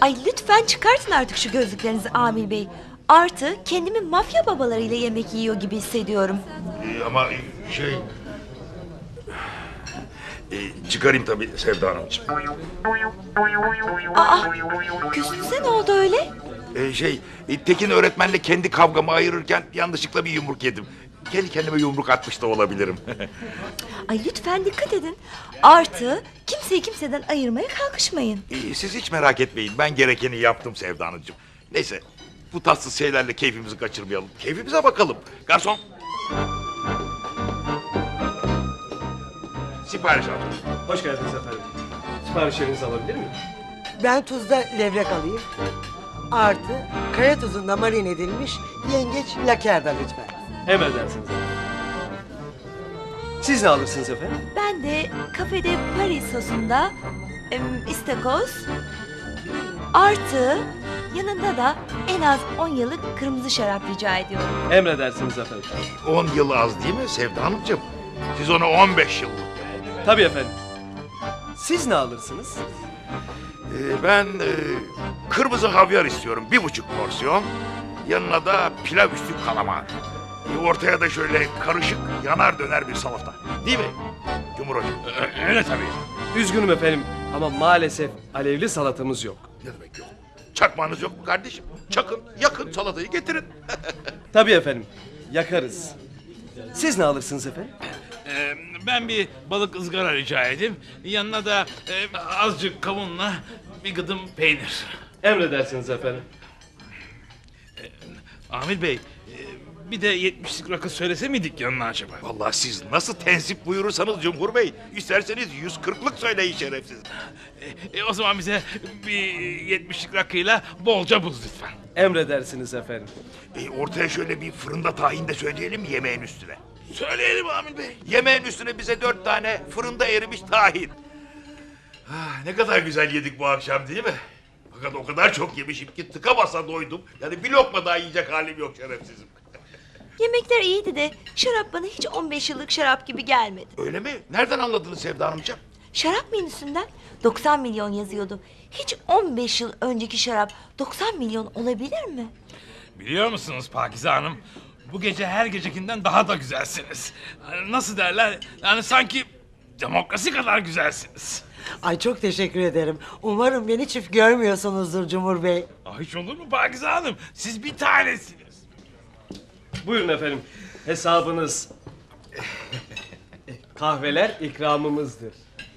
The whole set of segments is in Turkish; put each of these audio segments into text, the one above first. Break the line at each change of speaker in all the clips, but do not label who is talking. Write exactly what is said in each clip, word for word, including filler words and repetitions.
Ay lütfen çıkartın artık şu gözlüklerinizi Amil Bey. Artı kendimi mafya babalarıyla yemek yiyor gibi hissediyorum.
Ee, ama şey... Ee, çıkarayım tabii Sevda Hanımcığım.
Aa, gözünüze ne oldu öyle?
Ee, şey, e, Tekin öğretmenle kendi kavgamı ayırırken yanlışlıkla bir yumruk yedim. Kendi kendime yumruk atmış da olabilirim.
Ay lütfen dikkat edin. Artı kimseyi kimseden ayırmaya kalkışmayın.
Ee, siz hiç merak etmeyin, ben gerekeni yaptım Sevda Hanımcığım. Neyse, bu tatsız şeylerle keyfimizi kaçırmayalım. Keyfimize bakalım. Garson! Sipariş aldım.
Hoş geldiniz efendim. Siparişlerinizi alabilir miyim?
Ben tuzda levrek alayım. Artı kaya tuzunda marin edilmiş yengeç lakerda lütfen.
Emredersiniz efendim. Siz ne alırsınız efendim?
Ben de kafede Paris sosunda em, istakoz artı yanında da en az on yıllık kırmızı şarap rica ediyorum.
Emredersiniz efendim.
On yıl az değil mi Sevda Hanımcığım? Siz onu on beş yıllık.
Tabii efendim. Siz ne alırsınız?
Ee, ben e, kırmızı havyar istiyorum, bir buçuk porsiyon. Yanına da pilav üstü kalamar. E, ortaya da şöyle karışık, yanar döner bir salata. Değil mi Cumhur Hocam?
Öyle tabii.
Üzgünüm efendim ama maalesef alevli salatamız yok.
Ne demek yok? Çakmağınız yok mu kardeşim? Çakın, yakın salatayı getirin.
Tabii efendim. Yakarız. Siz ne alırsınız efendim?
Ee, ben bir balık ızgara rica edeyim. Yanına da e, azıcık kavunla bir gıdım peynir.
Emredersiniz efendim.
Amil Bey, e, bir de yetmişlik rakı söylese miydik yanına acaba?
Vallahi siz nasıl tensip buyurursanız Cumhur Bey. İsterseniz yüz kırklık söyleyin şerefsiz.
E, e, o zaman bize bir yetmişlik rakıyla bolca buz lütfen.
Emredersiniz efendim.
E, ortaya şöyle bir fırında tahin de söyleyelim mi yemeğin üstüne?
Söyleyelim Amil Bey.
Yemeğin üstüne bize dört tane fırında erimiş tahin. Ah, ne kadar güzel yedik bu akşam değil mi? Fakat o kadar çok yemişim ki tıka basa doydum. Yani bir lokma daha yiyecek halim yok şerefsizim.
Yemekler iyiydi de şarap bana hiç on beş yıllık şarap gibi gelmedi.
Öyle mi? Nereden anladınız Sevda Hanımcığım?
Şarap menüsünden doksan milyon yazıyordu. Hiç on beş yıl önceki şarap doksan milyon olabilir mi?
Biliyor musunuz Pakize Hanım? Bu gece her gecekinden daha da güzelsiniz. Hani nasıl derler? Yani sanki demokrasi kadar güzelsiniz.
Ay çok teşekkür ederim. Umarım beni çift görmüyorsunuzdur Cumhur Bey.
Ah, hiç olur mu Pakize Hanım? Siz bir tanesiniz.
Buyurun efendim. Hesabınız. Kahveler ikramımızdır.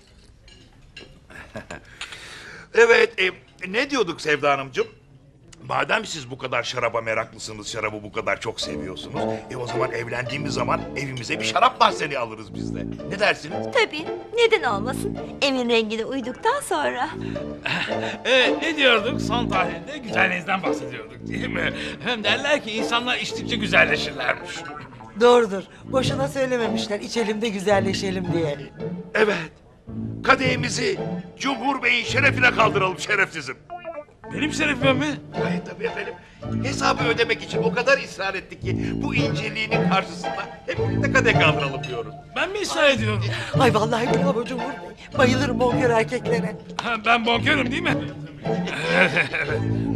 Evet, e, ne diyorduk Sevda Hanımcığım? Madem siz bu kadar şaraba meraklısınız, şarabı bu kadar çok seviyorsunuz... ...e o zaman evlendiğimiz zaman evimize bir şarap mahzeni alırız biz de. Ne dersiniz?
Tabii, neden olmasın? Emin rengine uyduktan sonra.
Evet, ne diyorduk? Son tahlilde güzelliğinizden bahsediyorduk değil mi? Hem derler ki insanlar içtikçe güzelleşirlermiş.
Doğrudur. Boşuna söylememişler içelim de güzelleşelim diye.
Evet, kadehimizi Cumhur Bey'in şerefine kaldıralım şerefsizim.
Benim şerefime mi?
Hayır tabii efendim. Hesabı ödemek için o kadar ısrar ettik ki... ...bu inceliğinin karşısında hep birlikte kadeh kaldıralım diyoruz.
Ben mi ısrar ediyorum?
Ay vallahi bravo Cumhur Bey. Bayılırım bonkör erkeklere.
Ha, ben bonkörüm değil mi? Evet, evet.